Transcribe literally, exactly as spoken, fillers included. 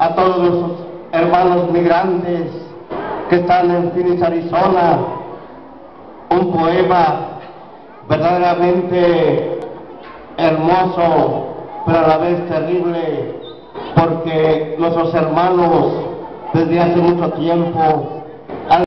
a todos nuestros hermanos migrantes que están en Phoenix, Arizona, un poema verdaderamente hermoso, pero a la vez terrible, porque nuestros hermanos desde hace mucho tiempo